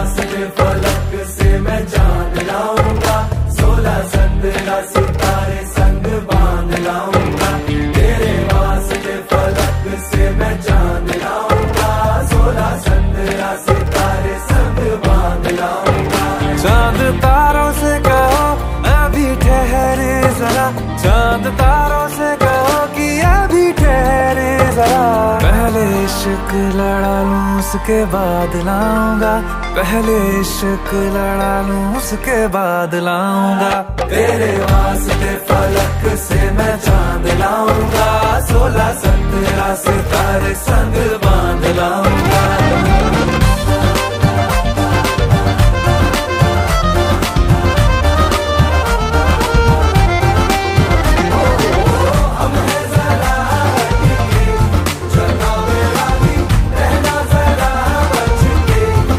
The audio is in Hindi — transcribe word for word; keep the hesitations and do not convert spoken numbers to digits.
वास्ते फलक से मैं चांद लाऊंगा, सोलह संद्रा सितारे संग बांध लाऊंगा। तेरे वास्ते फलक से मैं चांद लाऊंगा, सोलह संद्रा सितारे संग बांध लाऊंगा। चांद तारों से कहो अभी ठहरे जरा, चांद तारों से कहो कि अभी ठहरे जरा। पहले इश्क लड़ा लूं उसके बाद लाऊंगा, पहले इश्क लड़ा लूं उसके बाद लाऊंगा। तेरे वास्ते फलक से मैं चांद लाऊंगा, सोलह संद्रा सितारे संग बांध लाऊंगा।